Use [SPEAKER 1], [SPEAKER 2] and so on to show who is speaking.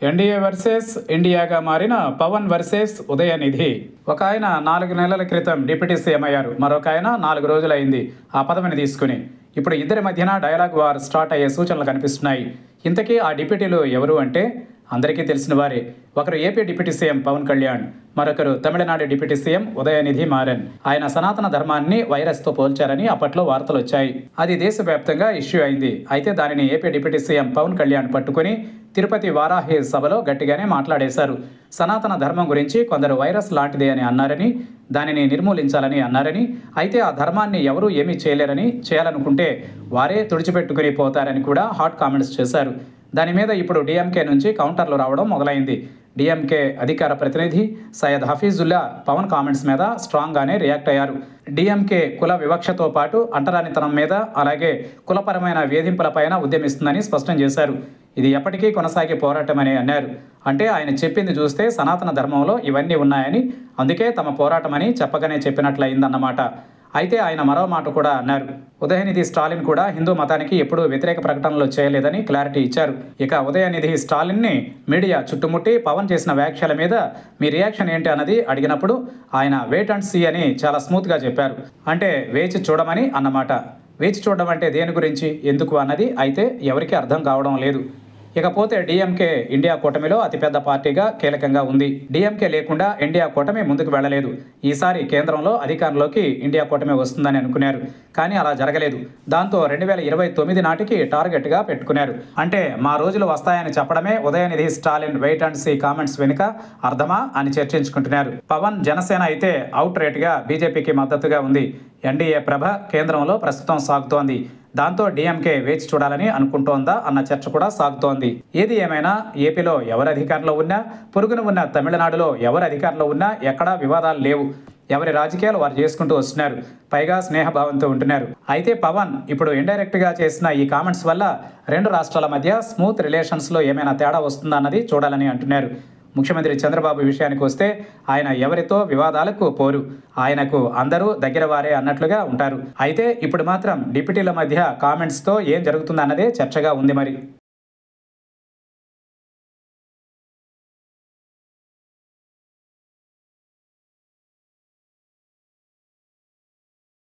[SPEAKER 1] NDA versus ఇండియాగా మారిన Pawan versus Udhayanidhi. ఒక ఆయన 4 నెలల క్రితం డిప్యూటీ సీఎం అయ్యారు. మరొక ఆయన 4 రోజులైంది ఆ పదవిని తీసుకుని. ఇప్పుడు ఇద్దరి మధ్యన డైలాగ్ వార్ స్టార్ట్ అయ్యే సూచనలు కనిపిస్తున్నాయి. ఇంతకీ ఆ డిప్యూటీలు ఎవరు అంటే అందరికీ తెలిసిన వారే. ఒకరు AP deputy CM Pawan Kalyan, మరొకరు తమిళనాడు డిప్యూటీ సీఎం ఉదయనిధి మారన్. ఆయన సనాతన ధర్మాన్ని వైరస్తో పోల్చారని అప్పట్లో వార్తలు వచ్చాయి. అది దేశవ్యాప్తంగా ఇష్యూ అయింది. అయితే దానిని AP deputy CM Pawan Kalyan పట్టుకుని తిరుపతి వారాహి సభలో గట్టిగానే మాట్లాడేశారు. సనాతన ధర్మం గురించి కొందరు వైరస్ లాంటిదే అని అన్నారని, దానిని నిర్మూలించాలని అన్నారని, అయితే ఆ ధర్మాన్ని ఎవరూ ఏమీ చేయలేరని, చేయాలనుకుంటే వారే తుడిచిపెట్టుకుని పోతారని కూడా హాట్ కామెంట్స్ చేశారు. దాని మీద ఇప్పుడు డీఎంకే నుంచి కౌంటర్లు రావడం మొదలైంది. డీఎంకే అధికార ప్రతినిధి సయ్యద్ హఫీజుల్లా పవన్ కామెంట్స్ మీద స్ట్రాంగ్గానే రియాక్ట్ అయ్యారు. డీఎంకే కుల వివక్షతో పాటు అంటరానితనం మీద, అలాగే కులపరమైన వేధింపులపైన ఉద్యమిస్తుందని స్పష్టం చేశారు. ఇది ఎప్పటికీ కొనసాగే పోరాటమని అన్నారు. అంటే ఆయన చెప్పింది చూస్తే సనాతన ధర్మంలో ఇవన్నీ ఉన్నాయని, అందుకే తమ పోరాటమని చెప్పగానే చెప్పినట్లయిందన్నమాట. అయితే ఆయన మరో మాట కూడా అన్నారు. ఉదయనిధి స్టాలిన్ కూడా హిందూ మతానికి ఎప్పుడూ వ్యతిరేక ప్రకటనలు చేయలేదని క్లారిటీ ఇచ్చారు. ఇక ఉదయనిధి స్టాలిన్ని మీడియా చుట్టుముట్టి పవన్ చేసిన వ్యాఖ్యల మీద మీ రియాక్షన్ ఏంటి అన్నది అడిగినప్పుడు ఆయన వెయిట్ అండ్ సీ అని చాలా స్మూత్గా చెప్పారు. అంటే వేచి చూడమని అన్నమాట. వేచి చూడడం అంటే దేని గురించి, ఎందుకు అన్నది అయితే ఎవరికీ అర్థం కావడం లేదు. ఇకపోతే డీఎంకే ఇండియా కూటమిలో అతిపెద్ద పార్టీగా కీలకంగా ఉంది. డీఎంకే లేకుండా ఇండియా కూటమి ముందుకు వెళ్లలేదు. ఈసారి కేంద్రంలో అధికారంలోకి ఇండియా కూటమి వస్తుందని అనుకున్నారు. కానీ అలా జరగలేదు. దాంతో 2029 నాటికి టార్గెట్గా పెట్టుకున్నారు. అంటే మా రోజులు వస్తాయని చెప్పడమే Udhayanidhi Stalin wait and see comments వెనుక అర్థమా అని చర్చించుకుంటున్నారు. పవన్ జనసేన అయితే అవుట్ రేట్గా బీజేపీకి మద్దతుగా ఉంది. ఎన్డీఏ ప్రభ కేంద్రంలో ప్రస్తుతం సాగుతోంది. దాంతో డీఎంకే వేచి చూడాలని అనుకుంటోందా అన్న చర్చ కూడా సాగుతోంది. ఏది ఏమైనా ఏపీలో ఎవరు అధికారంలో ఉన్నా, పొరుగున ఉన్న తమిళనాడులో ఎవరు అధికారంలో ఉన్నా ఎక్కడా వివాదాలు లేవు. ఎవరి రాజకీయాలు వారు చేసుకుంటూ వస్తున్నారు. పైగా స్నేహభావంతో ఉంటున్నారు. అయితే పవన్ ఇప్పుడు ఇండైరెక్ట్గా చేసిన ఈ కామెంట్స్ వల్ల రెండు రాష్ట్రాల మధ్య స్మూత్ రిలేషన్స్లో ఏమైనా తేడా వస్తుందా అన్నది చూడాలని అంటున్నారు. ముఖ్యమంత్రి చంద్రబాబు విషయానికి వస్తే ఆయన ఎవరితో వివాదాలకు పోరు. ఆయనకు అందరూ దగ్గర వారే అన్నట్లుగా ఉంటారు. అయితే ఇప్పుడు మాత్రం డిప్యూటీల మధ్య కామెంట్స్తో ఏం జరుగుతుందన్నదే చర్చగా ఉంది మరి.